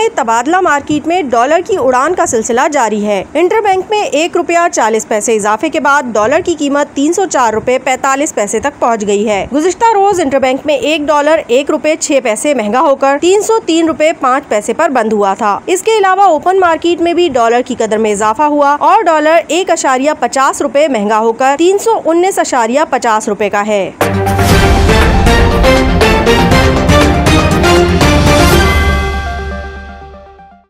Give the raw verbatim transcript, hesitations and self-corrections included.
में तबादला मार्केट में डॉलर की उड़ान का सिलसिला जारी है। इंटरबैंक में एक रुपया चालीस पैसे इजाफे के बाद डॉलर की कीमत तीन सौ चार रुपए पैतालीस पैसे तक पहुंच गई है। गुज़िश्ता रोज इंटरबैंक में एक डॉलर एक रुपए छह पैसे महंगा होकर तीन सौ तीन रुपए पाँच पैसे पर बंद हुआ था। इसके अलावा ओपन मार्केट में भी डॉलर की कदर में इजाफा हुआ और डॉलर एक अशारिया पचास रुपए महंगा होकर तीन सौ उन्नीस अशारिया पचास रुपए का है।